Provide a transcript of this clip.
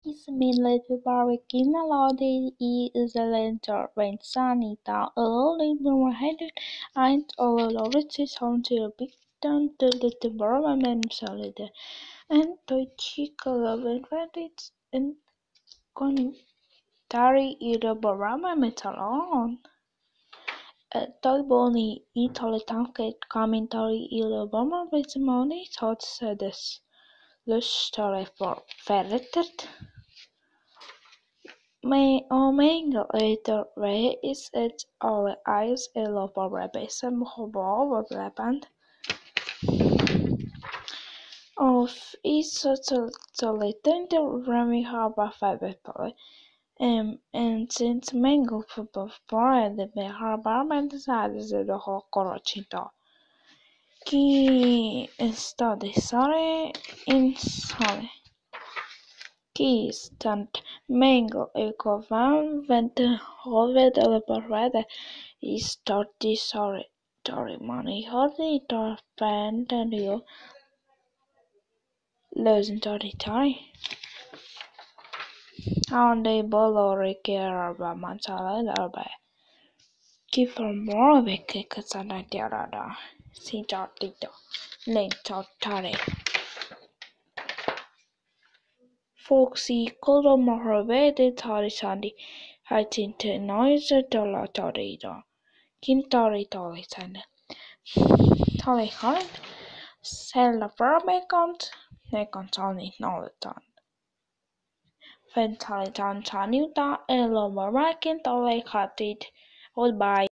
Ismile barikina lade I isolenter vensanita early headed and oloritis until bigtan till the temperament solid and toichical credits and contari ida barama metalon. Talboni italitanket commentary illa barma vetimoni tot sedes. Lustare for ferretet. Omega later Ray is at alle eyes a loper rebesem hobo band of is totalitarian Remy Harbour Fiber and since Mango Football for the Harbour decides the whole Corochinto. Chi study sorry in sorry. Chi stunt Mango ecco van vente hove delle parvede I storti sorry money hardly tor fan and you losing tori. Onde bolo richiera mangiare l'erba. Chi for more che casana tirada. Si tortito. Lento tare. Foxy codo morrove de tori sandi. Haitinte noise dola torido. Kintori tori sande. Tori horn. Sella verbekant. Ne contoni nolitan. Ventalitan tanuta e lo marakin tole hatit. Goodbye.